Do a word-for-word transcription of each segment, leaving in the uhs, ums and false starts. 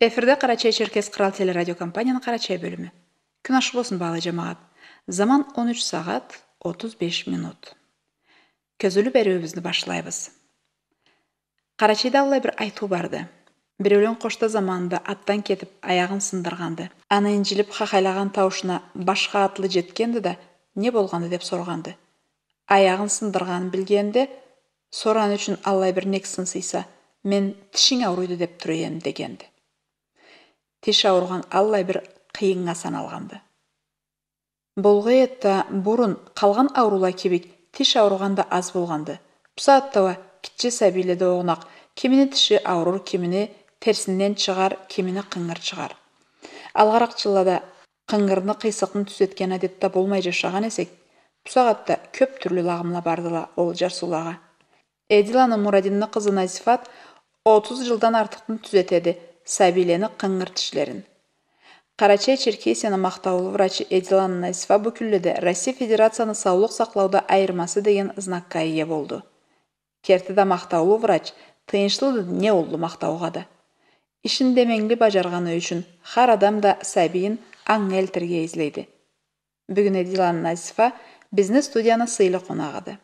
Эфирде Карачай-Черкес Кырал телерадиокомпанияның Карачай бөлімі. Күн ашық болсын бағалы жамағат. Заман он үч сағат отуз беш минут. Көзілі бәрі башлайбыз. Карачайда алай бір айту барды. Біреулен қошта заманында аттан кетіп, аяғын сындырғанды. Аны инжиліп хақайлаған таушына башқа атлы жеткенді да, не болғанды деп сорғанды. Аяғын сындырғанын білгенде, соран үшін алай бір нексін сыйса, мен тішің ауруйды деп түрейем дегенді. Тиш ауырған аллай бір қиынға саналғанды. Болғы етті бұрын қалған аурула кебек тиш ауырғанда аз болғанды. Пса аттауа кітче сәбейледі оғынақ, кеміне тіші ауырыр, кеміне терсінен шығар, кеміне қыңғыр шығар. Алғарақ жылада қыңғырны қисықын түзеткен әдетті болмай жашаған есек, псағатта көп түрлі лағымла бардыла ол жарсулаға. Эдиланы Мурадинны қызы Назифат отуз жылдан артықтың түзетеді сәбилені қыңғыр тішлерін. Карачай-Черкесияны мақтаулы врачы Эдиланы Назифа бүкілледі Россия Федерацияны саулық сақлауда айырмасы деген знакка ие болды. Кертіда мақтаулы врач тыйыншылы не олды мақтауғады. Ішін демеңлі бажарғаны үшін хар адам да сәбейін аң әлтірге езлейді. Бүгін Эдиланы Назифа бізді студияны сыйлы қонағады.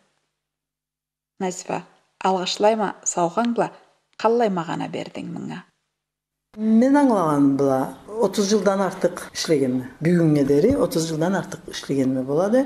Назифа, алғышлайма сауғаңбла, қаллай мағана бердің мұңа? Мен аңлағаным бұла, отуз жылдан артық ішлегенме. Бүгінге дері отуз жылдан артық ішлегенме болады.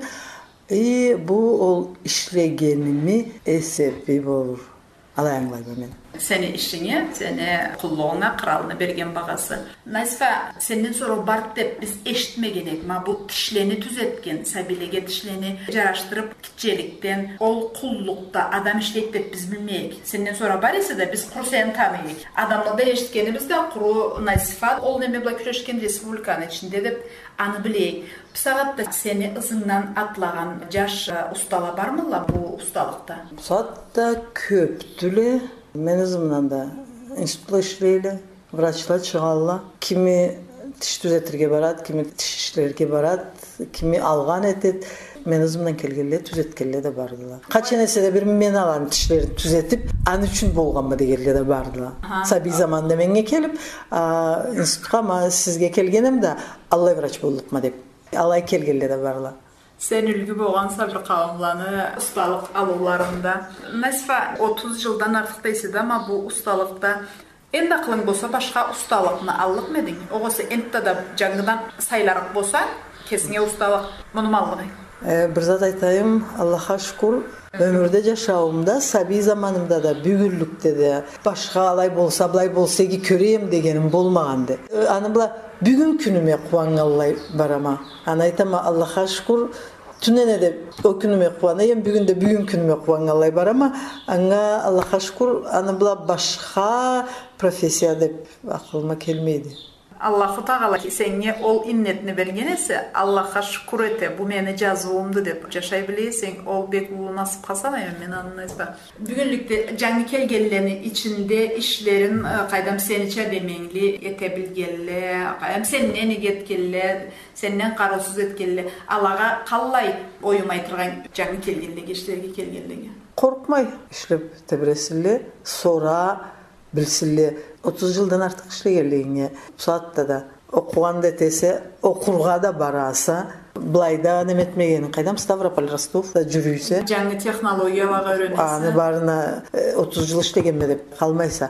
И бұл ол ішлегенімі есепі болыр. Алай аңлайбы мен. Сәне ішіңе, сәне құллығына, қыралына берген бағасы. Назифа, сенен сору бард деп біз ештмегенек, ма бұл тішлені түзеткен, сәбилеге тішлені жараштырып кітчеліктен, ол құллықта адам ішлейді деп біз білмейік. Сенен сора бар есе де біз құру сәйін танıyық. Адамлада ештікенімізді құру Назифа, ол неме бұла күрешкен республиканы ішінде деп аны білейік. Псағатта сені ызыңнан атлаған жаш ұстала бар мыла бұл ұсталықта? Псағатта көп түлі. Мен ызымнан да институтла ішлейлі, врачлар шығалла. Кими тіш түзетірге барад, кими тіш ішлерге барад, кими алған етет. Мен ызымнан келгелі, түзеткелі де бардыла. Қаченесе де бір мен алған тішлерін түзетіп, аны үшін болғанма дегелі де бардыла. Саби заманда менге келіп, институтқа ма сізге келгенім да аллай врач болдық ма деп. Алай келгелі де бардыла. Сен үлгі болған сабыр қауымланы ұсталық алуларында. Назифа, отуз жылдан артық дейседі, ама бұл ұсталықта енді қылың болса башқа ұсталықны аллық медің? Оғысы енді да жаңғыдан сайларық болса, кесіңе ұсталық мұным алығы? Бір зат айтайым, Аллаха шүкір, өмірде жашауымда, саби заманымда да, бүгірлікте де, башқа алай болса, былай болса егі көрейім дегенім болмағанды. Аны бұла бүгін күніме қуаңалай барама. Аны айтама, Аллаха шүкір, түнене де о күніме қуанайым, бүгін де бүгін күніме қуаңалай барама. Аңа Аллаха шүкір, аны бұла башқа профессия деп ақылыма келмейді. Аллаху тағала сенге ол иннетіні берген есе, Аллаха шүкір ете, бұл мені жазуымды деп жашай білесің, ол бек бұл насып қасанайым, мен анын айспа. Бүгінлікте жаңы келгелені içinde işlerin қайдам сені чәдемеңлі ете білгелі, қайдам сеннен егеткелі, сеннен қарусыз еткелі, Аллаға қалай ойымай тұрған жаңы келгелі, кештерге келгелі? Қорқмай ішлеп тәбіресілі, сора білсілі. отуз жылдан артық ішлегелігіне, сұатта да оқуғанда етесе, оқырға да бараса, бұлайда неметмегенін қайдам Ставрополь Ростов да жүрүйсе. Жаңы технологиялаға өренесі. Аны барына отуз жыл ішлегенме деп қалмайса.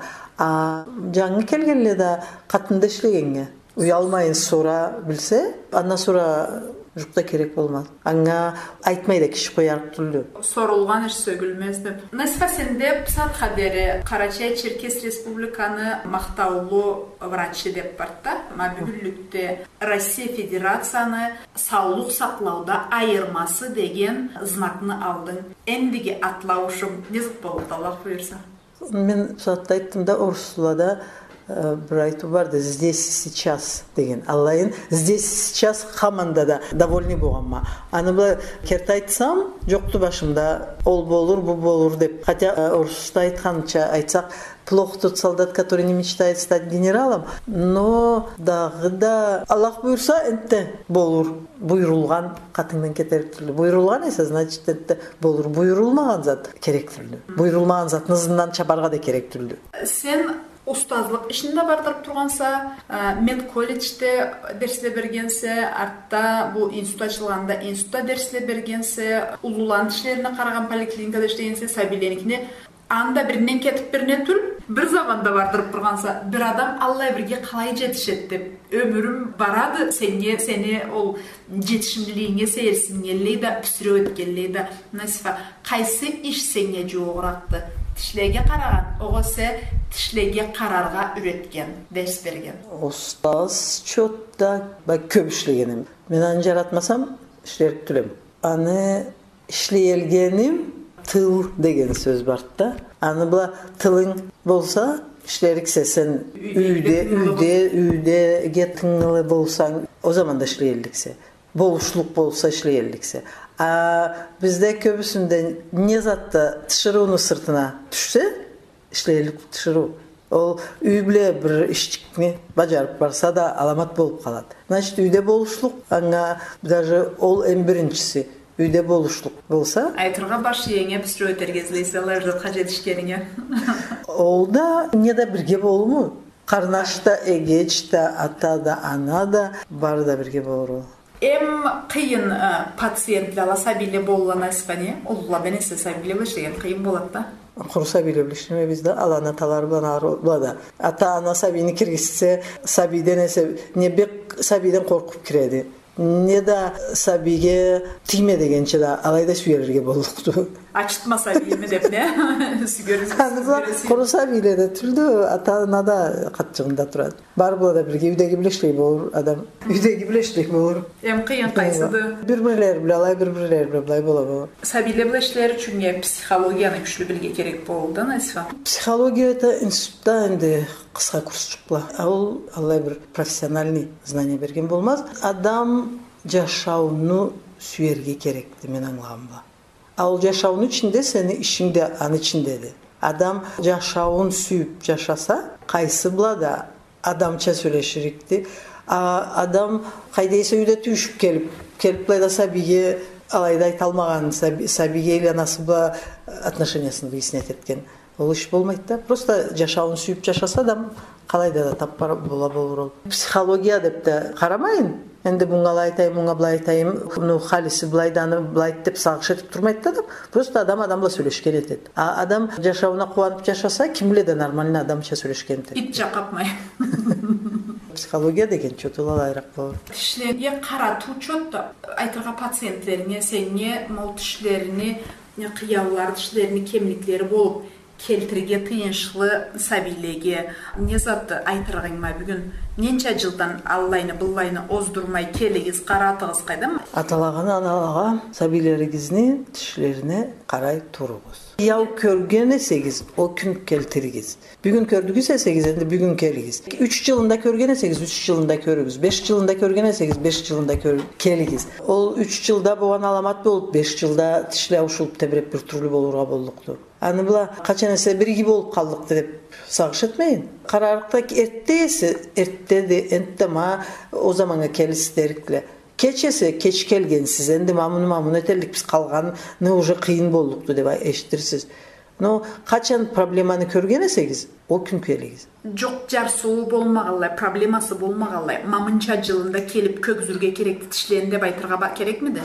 Жаңы келгенле да қатында ішлегенге. Уялмайын сора білсе, ана сора жұқта керек болмады. Аңа айтмайды кіші қоярық түрлі. Сорылған іш сөгілмезді. Назифа, сенде псат қадері Карачай-Черкес Республиканы мақтаулы врачы деп барда. Бүгінлікте Россия Федерацияны саулық сақлауда айырмасы деген знакны алдың. Әндіге атлаушым незік болды, Аллах бұйырса? Мен псатта айттым да орысылада бір айту барды, здесь сейчас деген. Аллайын, здесь сейчас хаманда да довольны болғанма. Аны бұла керті айтсам, жоқты башымда ол болыр, бұл болыр деп. Хотя орысыста айтқанша айтсақ, плохо тот солдат, который не мечтает стать генералом, но дағы да Аллах бұйырса, әнті болыр. Бұйырылған қатыңнан кетерік түрлі. Бұйырылған есе, значит, әнті болыр. Бұйырылмаған зат керек түрлі. Бұйырылмаған зат нызынан чабарға да керек түрлі. Сен устазлык ишинде бардырып турганса, мен колледжде дерслеп бергенсе, артта бу институт ачылганда институтта дерслеп бергенсе, улуулан ишлерине караган поликлиникада иштегенсе, сабийлерникине анда биринен кетип бирине түл, бир заманда бардырып турганса, бир адам Аллай бирге калай жетишет деп, өмүрүм барады, сенге, сени ол жетишимдилигиңе сейерсиңелей да, пүсүрө өткенлей да, насифа, кайсы иш сеңе жогоракты? Тишлеге караган, огосе тишлеге карарга үйрөткөн, дерс берген. Устаз чотта ба көп иштегеним. Мен аны жаратмасам, иштерип түлөм. Аны иштегеним тыл деген сөз бар да. Аны була тылың болса, иштеликсе сен үйдө, үйдө, үйдө тыңылы болсаң, о zaman да иштеликсе. Болушлук болса иштеликсе. А bizde köbüsünde ne zatta tışırıunu sırtına düşse, işleyelik tışırı. O üyle bir işçikni bacarıp varsa da alamat bolup kalat. Значит, üyde boluşluk, anga даже ol en birincisi. Üyde boluşluk bolsa. Aytırga başı yenge püsürü ötergezleyse alardı kajet işkerine. Olda ne da birge bol mu? Karnaşta, egeç da, ata da, ana da bar da birge bolur. Em kıyın patsiyentlala sabile bollana ispani, olla benese sabile başlayan kıyın bolatta. Kurusa bile biliştirme bizde alan atalar bana arada. Ata ana sabini kirgizse sabiden ese ne bir sabiden korkup kiredi. Ne da sabiye tiyme degençe de alayda süyerlerge bolluktu. Açıtma sabiyemi depne. Kurusa bile de türdü ata ana da katçığında turad. Bar bu da birge üdegi bileşlik olur adam. Üdegi bileşlik olur. Em kıyın kaysıdı. Birbirler bile alay birbirler bile alay bola. Sabile bileşleri çünkü psikologiyani güçlü bilge gerek boldu Nasifa. Psixologiyada institutda endi kısa kurs çıkla. Ol Allah bir profesyonelni znание bergen bolmaz. Adam yaşaunu süyerge gerekti men anlamda. Ol yaşaunu içinde seni işinde an içindedi. Adam yaşaunu süyüp yaşasa kaysı bula da adamça söyleşirikti. Adam kaydaysa üyde tüşüp gelip kelip da sabiye alayda aytalmagan sabiye ile nasıl bu отношениясын выяснять etken. Ol iş bolmaydı da. Просто yaşaunu süyüp yaşasa adam kalayda da tapar bola bolur ol. Psixologiya dep de karamayın. Endi bunga aytayım, bunga bulay aytayım. Bunu halisi bulaydanı bulay dep sağış etip turmaydı adam. Просто adam adamla söyleşken etedi. Adam yaşauna kuanıp yaşasa kimle de normal adamça söyleşken etedi. İt çakapmay. Psixologiya degen çötüla ayraq bolur. Tişlerine karatu çöt da aytırga patsientlerine senge mol tişlerini, kıyavlar tişlerini, kemlikleri bolup keltirge tıyınşılı sabilege ne zatты aytırgayma bugün nençe жылдан Allah'ını bullayını ozdurmay kelegiz qaratığız kayda mı? Atalağını analağa sabilerinizni tişlerine qaray turuguz. Yav körgene sekiz o gün keltirigiz. Bugün kördügüse sekiz endi bugün keligiz. üç yılında körgene sekiz üç yılında körügüz. beş yılında körgene sekiz beş yılında keligiz. Ol üç yılda boğan alamat bolup beş yılda tişle uşulup tebrep bir türlü bolurga bolduktu. Ani bula kaçan ese bir gibi olup kaldıktı dep sağış etmeyin. Kararlıktaki ertteyse erttedi enttema o zamana kelisi derikle. Keçese keç kelgen siz endi mamunu mamunu eterlik biz kalgan ne uca kıyın bolduktu dep eşitirsiz. No kaçan problemanı körgenesegiz o gün keligiz. Жоқ жарсуу болмағалай, проблемасы болмағалай, мамынча жылында келіп көкзүрге керекті тишленді деп айтырға керек меді?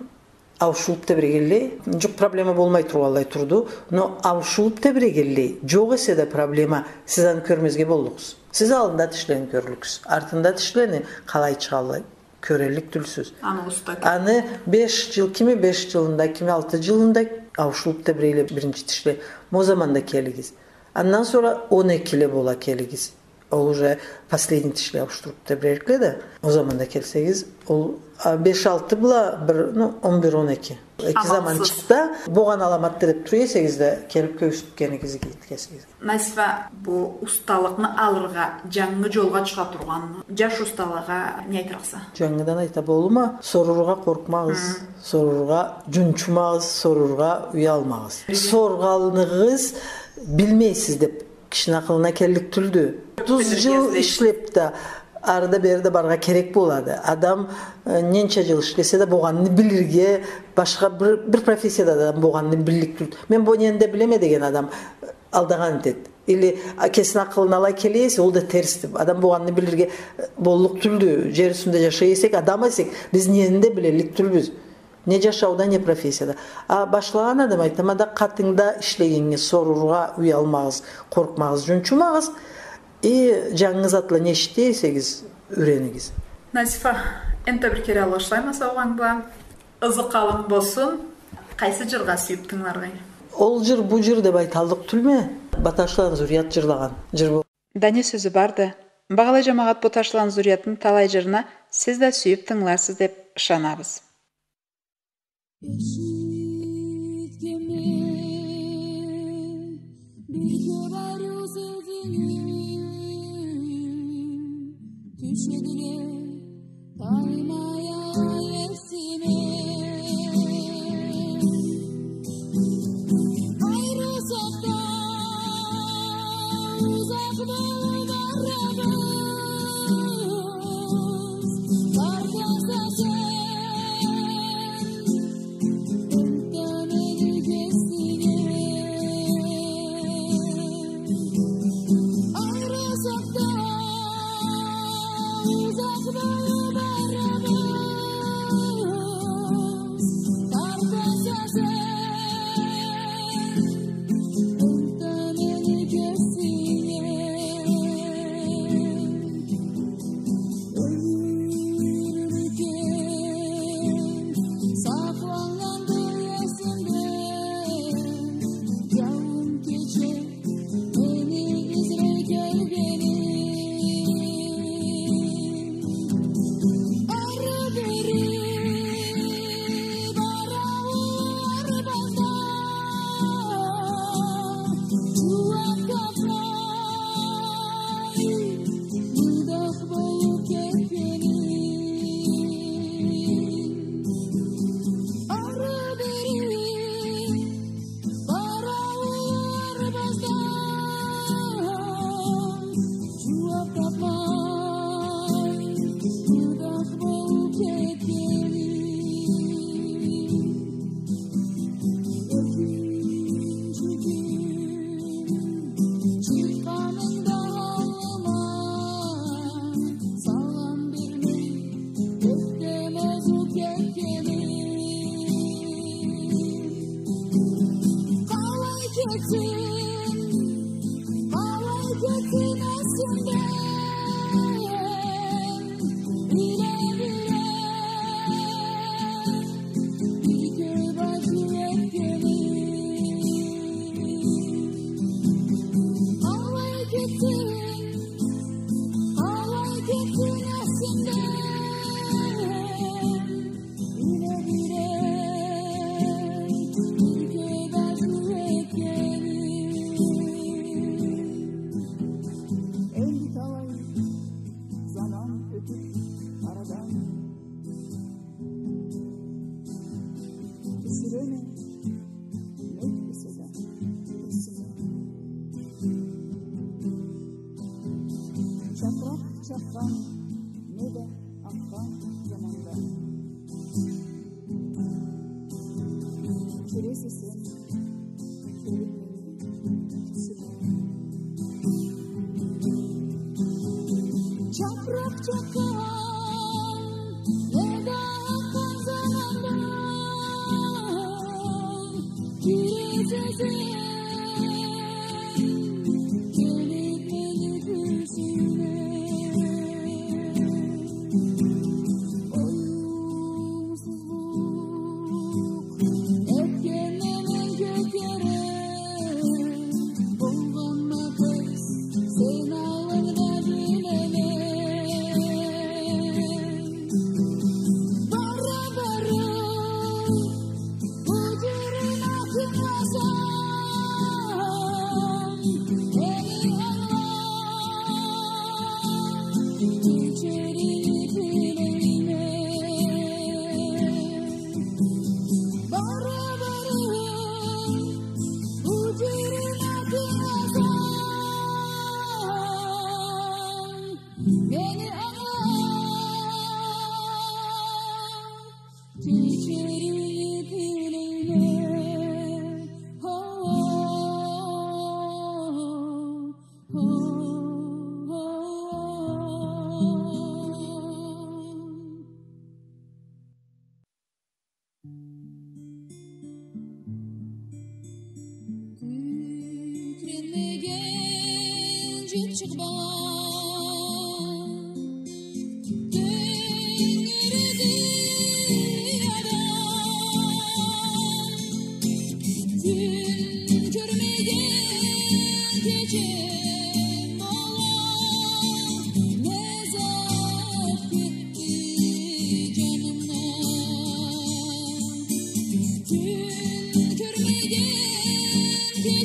Avşulup tebregelle, çok problema bolmay turvalay turdu. No avşulup tebregelle, çok ese de problema siz anı körmezge bolluğuz. Siz alında tişlerini körlüksüz. Artında tişlerini kalay çıqalay, körellik tülsüz. Anı usta. Anı beş yıl kimi beş yılında, kimi altı yılında avşulup tebreyle birinci tişle. O zaman da keligiz. Ondan sonra on ikile bola keligiz. O уже последний tişle avşulup tebreyle de o zaman da kelsegiz. O beş altı bula no on bir on iki. İki zaman çıktı. Boğan alamat derip turuyor segizde kelip köysüp kenigizi gitkesiz. Nasifa bu ustalıkны alırga жаңы жолга чыга турган жаш ustalığa ne aytırsa? Жаңыдан ayta bolma, sorurga korkmağız, sorurga junçmağız, sorurga uyalmağız. Sorgalınız bilmeysiz dep kişinin akılına kellik tüldü. otuz yıl işlep de arada beride barga kerek boladı. Adam nençe yıl işlese de boğanını bilirge başka bir, bir profesiyada da boğanını billik tüldü. Men bu nende bileme degen adam aldagan dedi. Или kesin akılına alay keleyse, o da tersdi. Adam bu anını bilirge bolluk türlü, yer üstünde yaşayısek, adam esek, biz niyende bilelik türlübüz. Ne yaşaуда, ne profesiyada. A başlayan adam aytama da katında işleyinge sorurga uyalmağız, korkmağız, cünçümağız. E canınız atla ne işteyseniz öğrenigiz. Nazifa, ente bir kere alışlayma oğanda ızı kalın bolsun. Qaysı jırga süyüp tыңlargay? Ol jır bu jır dep aytaldık tülme. Bataşlan zuriyat jırlagan. Jır bu. Dane sözü bardı. Bağla jamagat Bataşlan zuriyatın talay jırına siz de süyüp tыңlarsыз dep ышанабыз.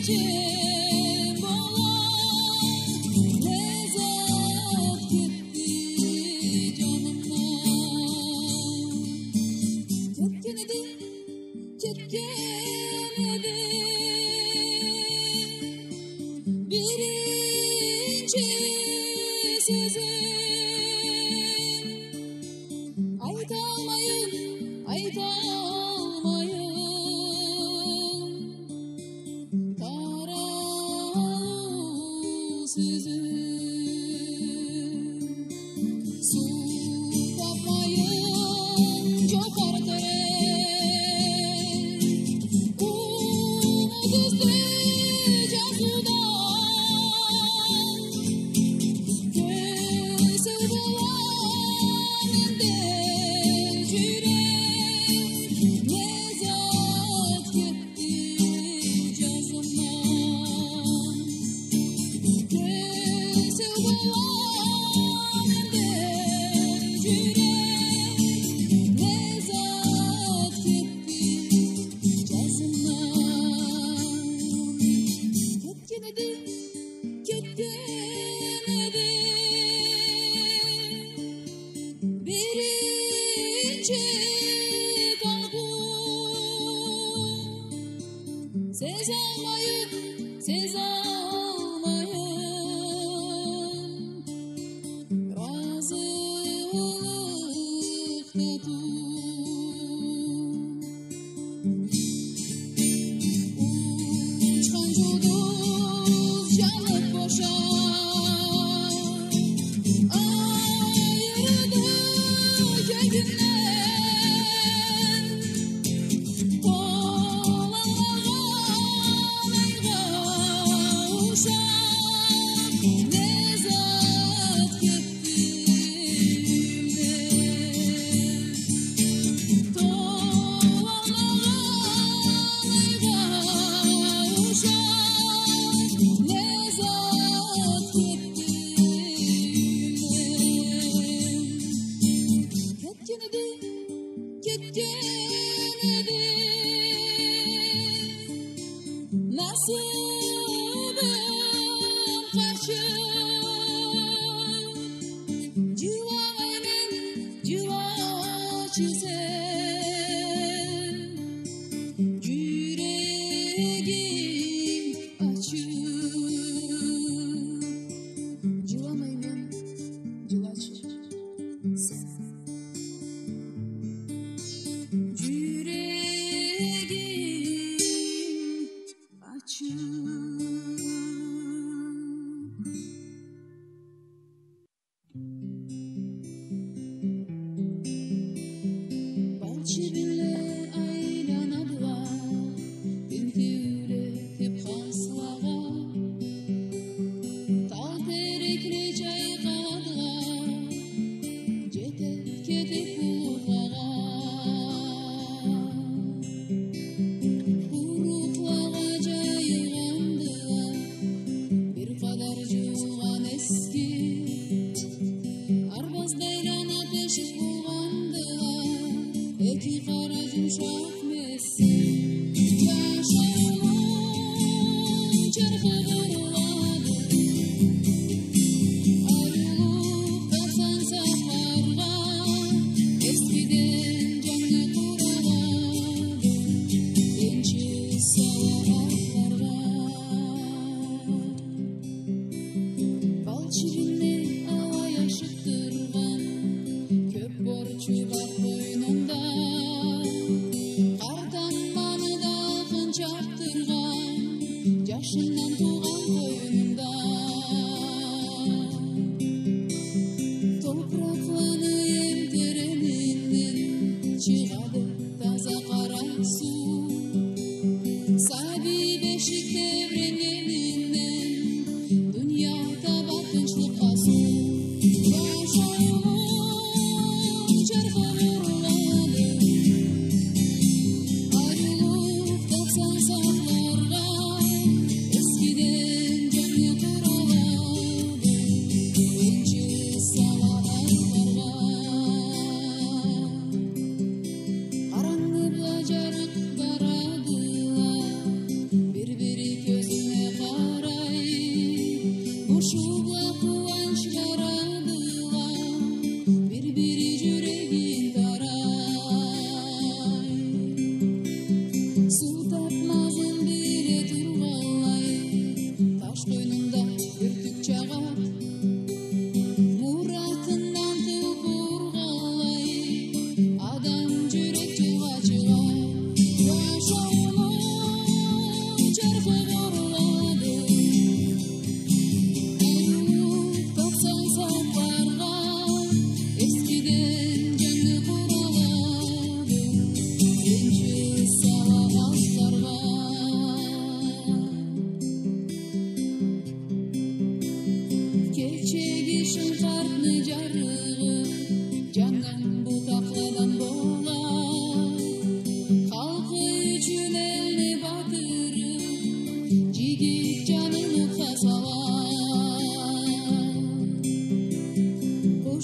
Ayırdı kendine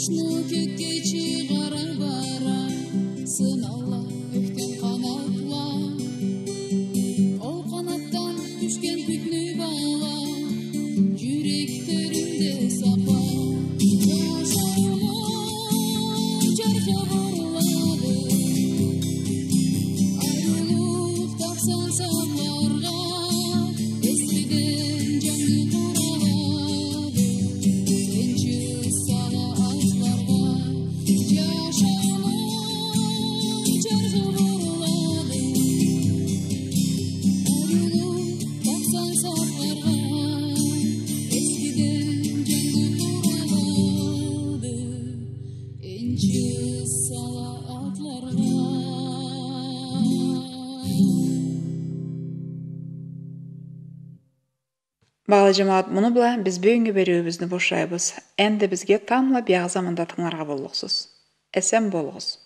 Кушну көкке чыгара бара, сынала өктөн канатла. Ол канаттан түшкен күтнү бала, жүректеримде сапа. Жашауым жарга бурлады, айрылып тапсан сакларга, эскиден жаңы куралады, сенчи сала атларга. Жашауым жарга бурлады, айрылып тапсан сакларга, эскиден жаңы куралады, энчи сала атларга. Бағалы жамаат, мұны біла біз бүйінгі беруімізді бошайбыз. Әнді бізге тамла бияғы заманда тыңларға болуқсыз. Әсен болуғыз.